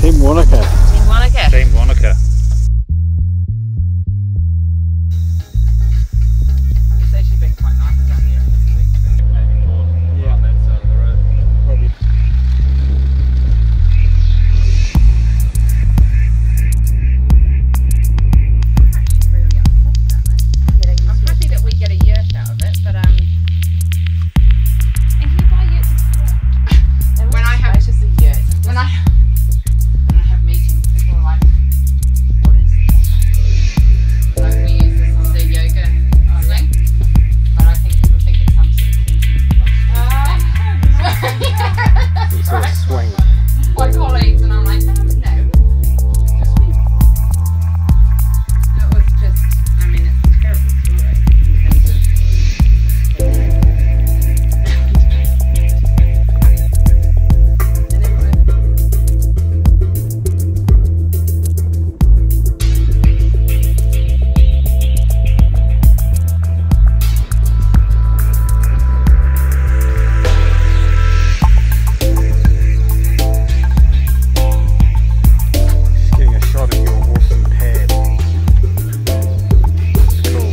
Team Wanaka. Team Wanaka. Team Wanaka. It's actually been quite nice down here. Yeah, that's the road. Probably. I'm happy that we get a yurt out of it, but And you buy yurts as when I have just a yurt. when I have meetings, people are like, "What is this?" Like we use this on the yoga thing, but I think people think it's some sort of kinky thing. Sort of swing. My colleagues and I'm like, no, just me. It was just, I mean, it's a terrible story in terms of. Getting a shot of your awesome pad. It's cool.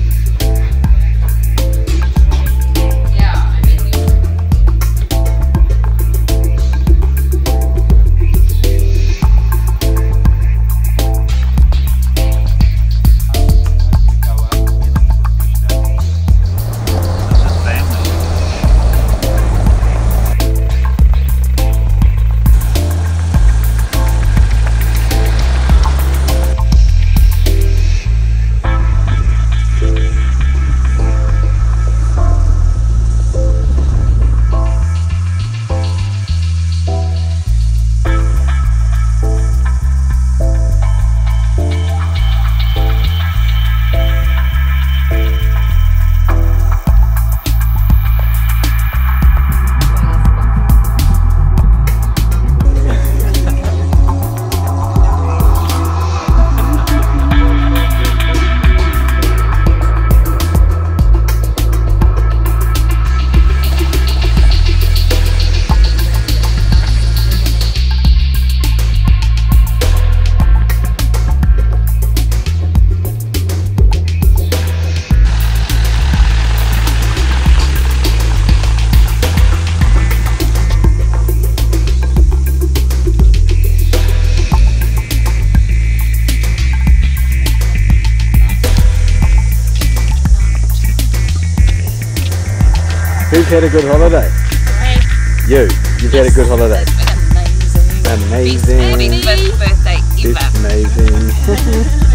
Yeah, I mean, Who's had a good holiday? You've had a good holiday. It's been amazing. Amazing. Best birthday ever. It's amazing.